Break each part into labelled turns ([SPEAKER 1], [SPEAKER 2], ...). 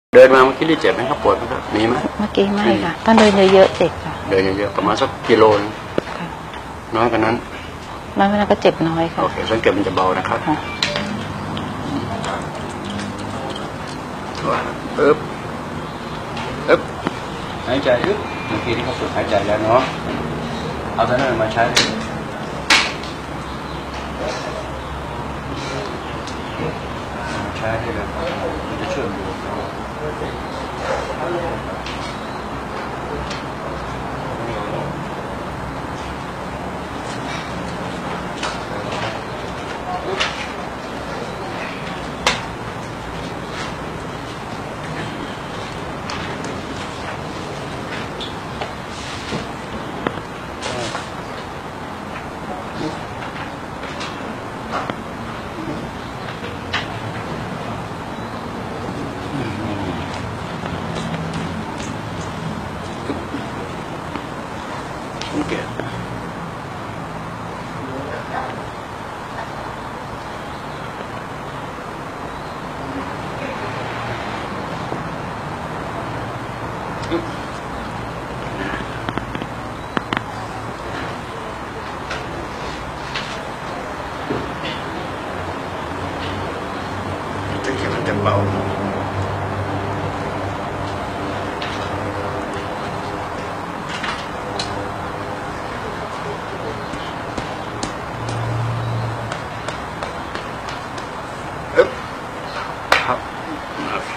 [SPEAKER 1] เดินมาเมื่อกี้นี่เจ็บไหมครับปวดไหมครับมีไหม
[SPEAKER 2] เมื่อกี้ไม่ค่ะตอนเดินเยอะๆเจ็บค่ะ
[SPEAKER 1] เดินเยอะๆประมาณสักกิโลน้อยกว่านั้น
[SPEAKER 2] น้อยกว่านั้นก็เจ็บน้อยค่ะ
[SPEAKER 1] โอเคสังเกตมันจะเบานะครับปึ๊บหายใจอึ๊บเมื่อกี้ที่เขาฝึกหายใจแล้วเนาะเอาตัวนั้นมาใช้ได้เลยมันจะช่วยดูสังเกตมันจะเบาครับโอเค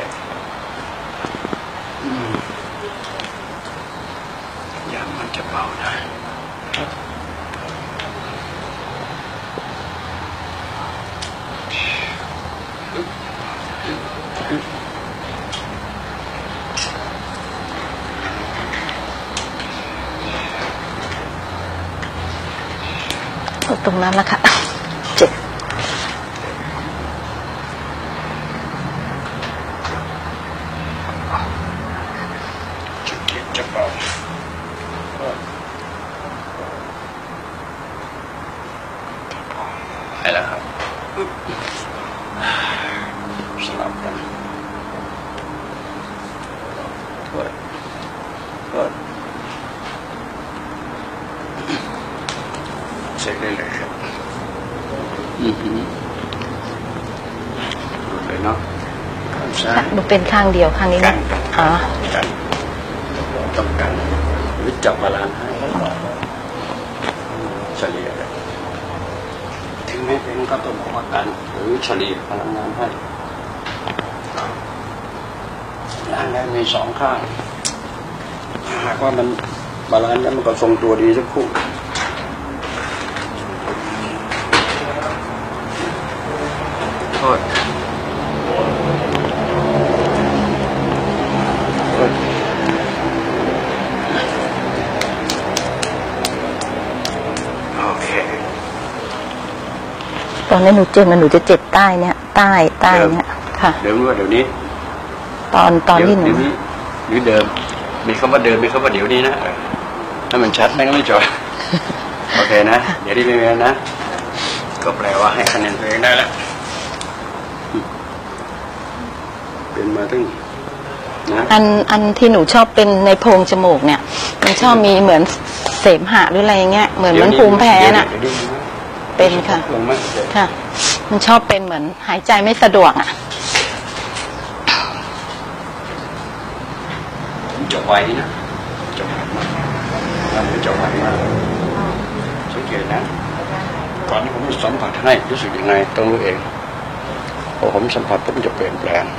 [SPEAKER 1] ยางมันจะเบาได้
[SPEAKER 2] ตรงนั้นแหละค่ะเจ็บ
[SPEAKER 1] จะเบาให้แล้วครับสลับกันกดเช็คได้เลยครับดูเลยเนาะ
[SPEAKER 2] ดูเป็นข้างเดียวข้างนี้นะอ๋อ
[SPEAKER 1] ต้องการหรือจับบาลานซ์ให้เฉลี่ยถึงแม้เป็นก็ต้องบอกว่าการหรือเฉลี่ยพลังงานให้ร่างกายมีสองข้างหากว่ามันบาลานซ์แล้วมันก็ทรงตัวดีสักคู่โทษ
[SPEAKER 2] ตอนนี้หนูเจ็บมันหนูจะเจ็บใต้เนี่ยใต้เนี่ยค่ะ
[SPEAKER 1] เดี๋ยวนี้
[SPEAKER 2] ตอนที่หนู
[SPEAKER 1] หรือเดิมมีคำว่าเดิมมีคำว่าเดี๋ยวนี้นะถ้ามันชัดไม่ก็ไม่จบโอเคนะเดี๋ยวที่ไม่มีนะก็แปลว่าให้คะแนนตัวเองได้แล้วเป็นมาตั้งนะ
[SPEAKER 2] อันที่หนูชอบเป็นในโพรงจมูกเนี่ยมันชอบมีเหมือนเสมหะหรืออะไรเงี้ยเหมือนภูมิแพ้น่ะเป็นค่ะค่ะมันชอบเป็นเหมือนหายใจไม่สะดวกอ่ะ
[SPEAKER 1] จะไวนะจะไวมากมันจะไวมากสังเกตนะก่อนที่ผมจะสัมผัสให้รู้สึกยังไงต้องรู้เองพอผมสัมผัสผมจะเปลี่ยนแปลง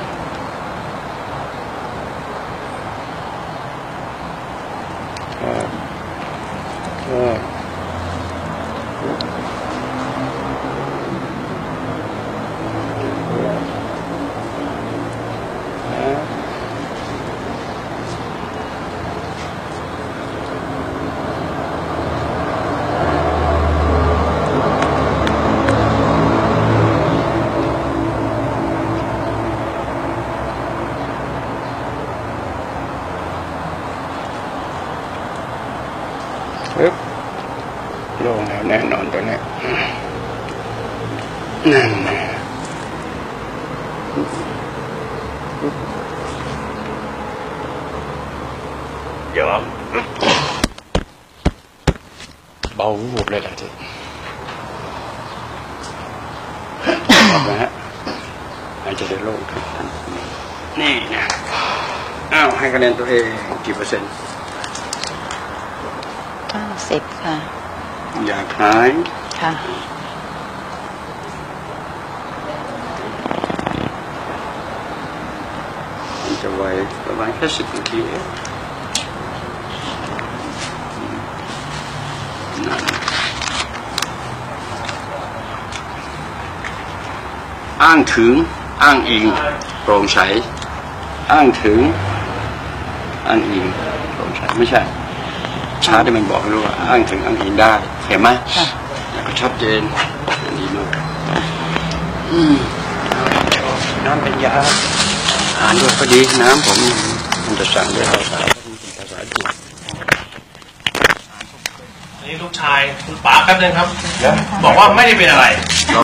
[SPEAKER 1] โล่งแล้วแน่นอนตัวนี้นั่นาวูบเลยแหละที่ออกนะฮะหายใจได้โล่งขึ้นนี่นะอ้าวให้คะแนนตัวเองกี่เปอร์เซ็นต์
[SPEAKER 2] 90 ค่ะ
[SPEAKER 1] อยากหาย
[SPEAKER 2] ค่ะ
[SPEAKER 1] มันจะไวประมาณแค่10 นาทีเองนั่นอ้างถึงอ้างอิงโปร่งใสอ้างถึงอ้างอิงโปร่งใสไม่ใช่ชาร์ตที่มันบอกให้รู้ว่าอ้างถึงอ้างอิงได้เห็นไหมแล้วก็ชัดเจนดีมากน้ำเป็นยาอ่านด้วยก็ดีน้ำผมมันจะสั่งด้วยภาษาจีน
[SPEAKER 3] อันนี้ลูกชายคุณป๋าแป๊บนึงครับ บอกว่าไม่ได้เป็นอะไร